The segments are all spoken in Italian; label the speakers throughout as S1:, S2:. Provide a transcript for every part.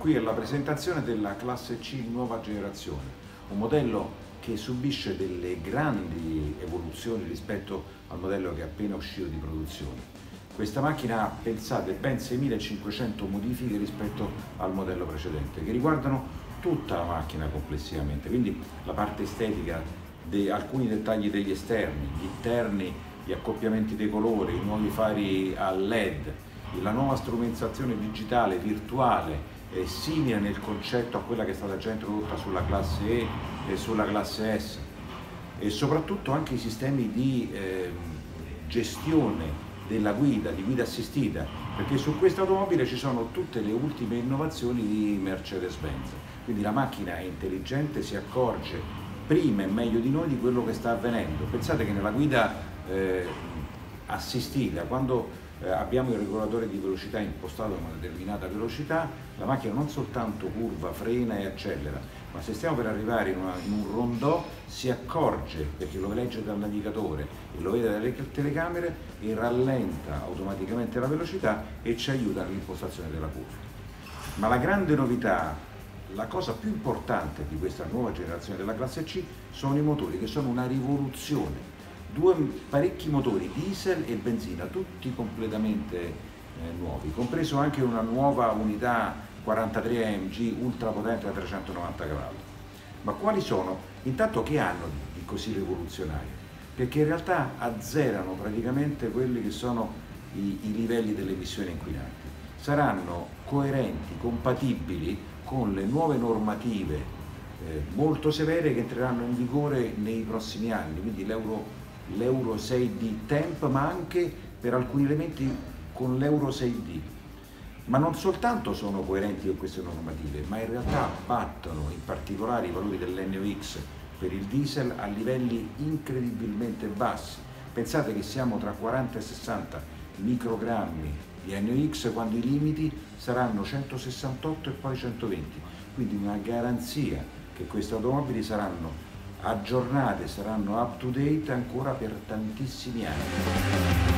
S1: qui è la presentazione della classe C nuova generazione, un modello che subisce delle grandi evoluzioni rispetto al modello che è appena uscito di produzione. Questa macchina ha, pensate, ben 6.500 modifiche rispetto al modello precedente, che riguardano tutta la macchina complessivamente, quindi la parte estetica, alcuni dettagli degli esterni, gli interni, gli accoppiamenti dei colori, i nuovi fari a LED, la nuova strumentazione digitale, virtuale, simile nel concetto a quella che è stata già introdotta sulla classe E e sulla classe S, e soprattutto anche i sistemi di gestione della guida, di guida assistita, perché su questa automobile ci sono tutte le ultime innovazioni di Mercedes-Benz, quindi la macchina è intelligente, si accorge prima e meglio di noi di quello che sta avvenendo. Pensate che nella guida assistita, quando abbiamo il regolatore di velocità impostato a una determinata velocità, la macchina non soltanto curva, frena e accelera, ma se stiamo per arrivare in un rondò si accorge, perché lo legge dal navigatore e lo vede dalle telecamere, e rallenta automaticamente la velocità e ci aiuta nell'impostazione della curva. Ma la grande novità, la cosa più importante di questa nuova generazione della classe C sono i motori, che sono una rivoluzione. Parecchi motori diesel e benzina, tutti completamente nuovi, compreso anche una nuova unità 43 AMG ultra potente da 390 cavalli. Ma quali sono? Intanto, che hanno di così rivoluzionario? Perché in realtà azzerano praticamente quelli che sono i livelli delle emissioni inquinanti. Saranno coerenti, compatibili con le nuove normative molto severe che entreranno in vigore nei prossimi anni, quindi l'Euro 6D Temp, ma anche per alcuni elementi con l'Euro 6D. Ma non soltanto sono coerenti con queste normative, ma in realtà battono in particolare i valori dell'NOx per il diesel a livelli incredibilmente bassi. Pensate che siamo tra 40 e 60 microgrammi di NOx, quando i limiti saranno 168 e poi 120, quindi una garanzia che queste automobili saranno aggiornate, saranno up to date ancora per tantissimi anni.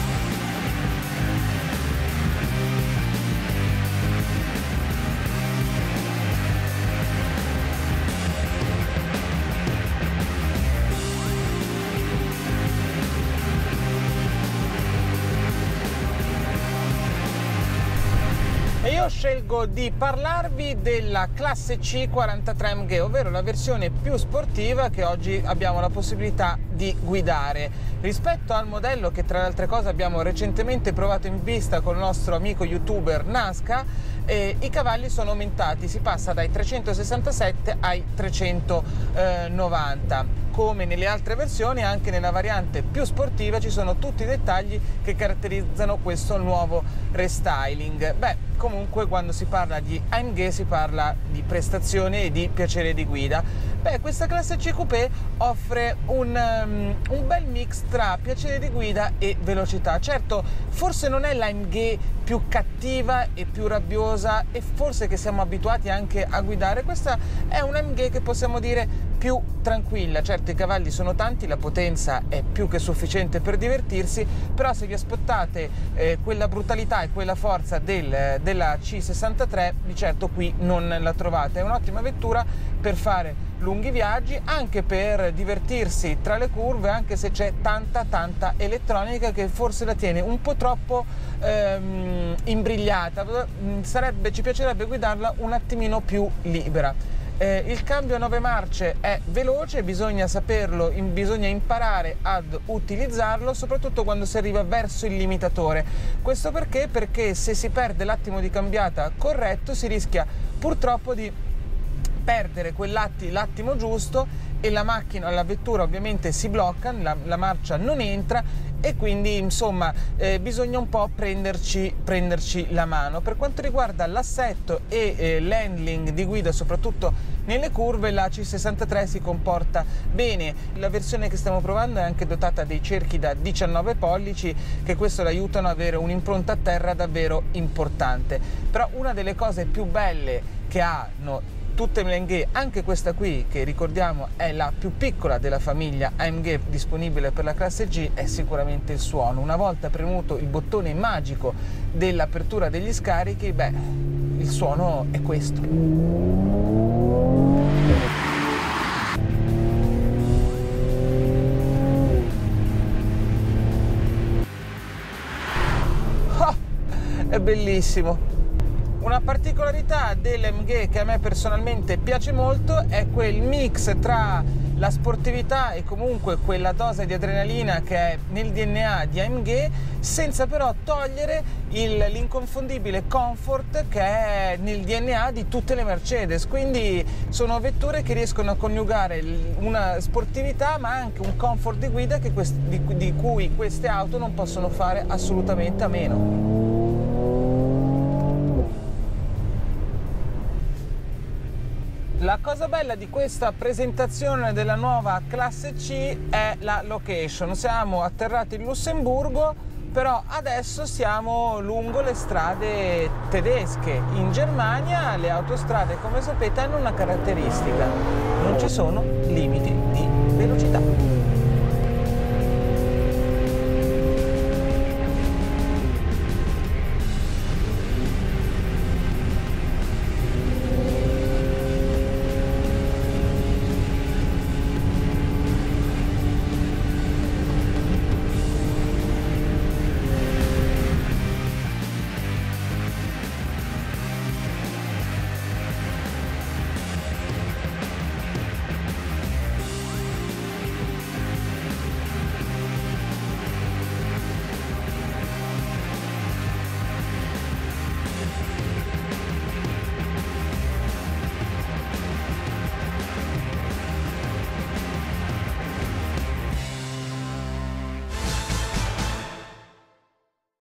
S2: Io scelgo di parlarvi della classe C 43 AMG, ovvero la versione più sportiva che oggi abbiamo la possibilità di guidare. Rispetto al modello che, tra le altre cose, abbiamo recentemente provato in vista con il nostro amico youtuber Nasca, i cavalli sono aumentati, si passa dai 367 ai 390. Come nelle altre versioni, anche nella variante più sportiva ci sono tutti i dettagli che caratterizzano questo nuovo restyling. Comunque, quando si parla di AMG si parla di prestazioni e di piacere di guida. Questa classe C Coupé offre un bel mix tra piacere di guida e velocità. Certo, forse non è la AMG più cattiva e più rabbiosa, e forse che siamo abituati anche a guidare. Questa è un AMG che possiamo dire più tranquilla. Certo, i cavalli sono tanti, la potenza è più che sufficiente per divertirsi, però se vi aspettate quella brutalità e quella forza della C63, di certo qui non la trovate. È un'ottima vettura per fare lunghi viaggi, anche per divertirsi tra le curve, anche se c'è tanta elettronica che forse la tiene un po' troppo imbrigliata. Ci piacerebbe guidarla un attimino più libera. Il cambio a 9 marce è veloce, bisogna saperlo, bisogna imparare ad utilizzarlo, soprattutto quando si arriva verso il limitatore. Questo perché se si perde l'attimo di cambiata corretto si rischia purtroppo di perdere l'attimo giusto, e la vettura ovviamente si blocca, la marcia non entra, e quindi insomma bisogna un po' prenderci la mano. Per quanto riguarda l'assetto e l'handling di guida, soprattutto nelle curve, la C63 si comporta bene. La versione che stiamo provando è anche dotata dei cerchi da 19 pollici, che questo le aiutano ad avere un'impronta a terra davvero importante. Però una delle cose più belle che hanno tutte le AMG, anche questa qui, che ricordiamo è la più piccola della famiglia AMG disponibile per la classe G, è sicuramente il suono. Una volta premuto il bottone magico dell'apertura degli scarichi, il il suono è questo. Oh, è bellissimo. Una particolarità dell'AMG che a me personalmente piace molto è quel mix tra la sportività e comunque quella dose di adrenalina che è nel DNA di AMG, senza però togliere l'inconfondibile comfort che è nel DNA di tutte le Mercedes. Quindi sono vetture che riescono a coniugare una sportività ma anche un comfort di guida di cui queste auto non possono fare assolutamente a meno. La cosa bella di questa presentazione della nuova classe C è la location. Siamo atterrati in Lussemburgo, però adesso siamo lungo le strade tedesche. In Germania le autostrade, come sapete, hanno una caratteristica: non ci sono limiti di velocità.